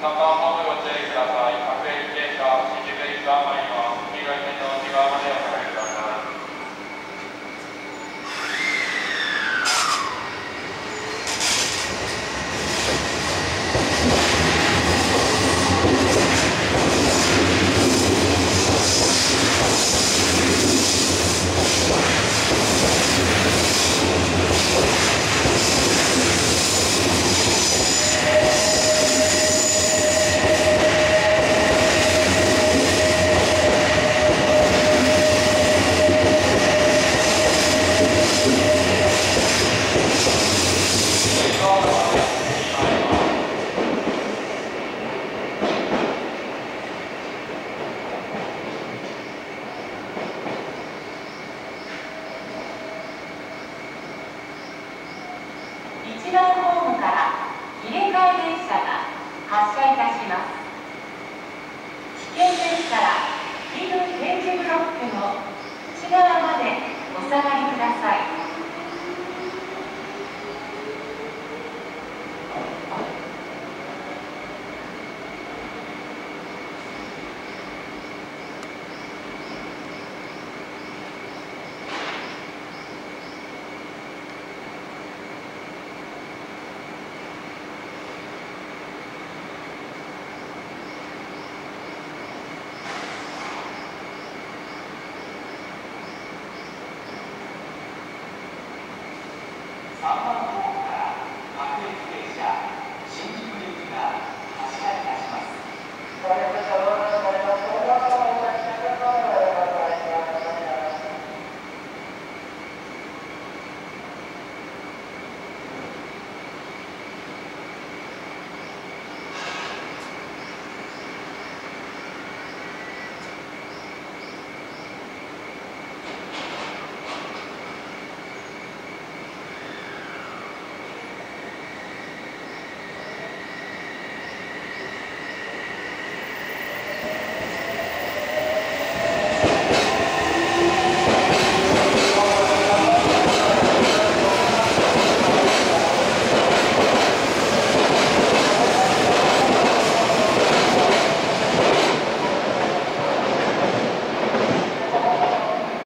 3番ホームご注意ください。各駅停車、新宿駅が参ります。黄色い線の内側までお下がりください。 1番ホームから入れ替え電車が発車いたします。危険ですから2分点字ブロックの内側までお下がりください。